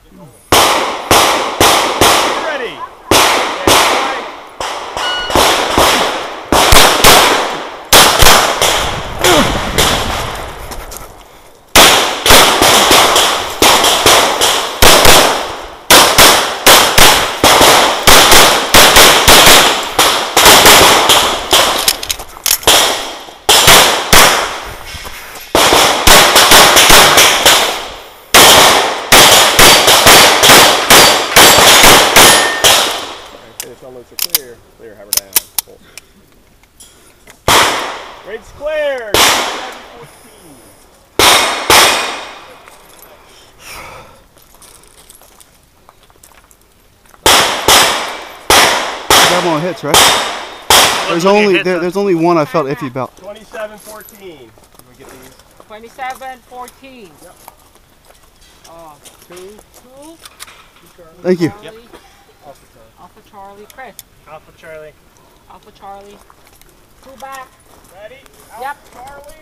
Ready. Unloads are clear. Clear, have her down. Cool. Rate's clear. 714. That one hits, right? There's only one I felt iffy about. 2714. You want to get these? 2714. Yep. Two. Thank you. Yep. Alpha Charlie. Chris. Alpha Charlie. Alpha Charlie. Two back. Ready? Yep. Charlie.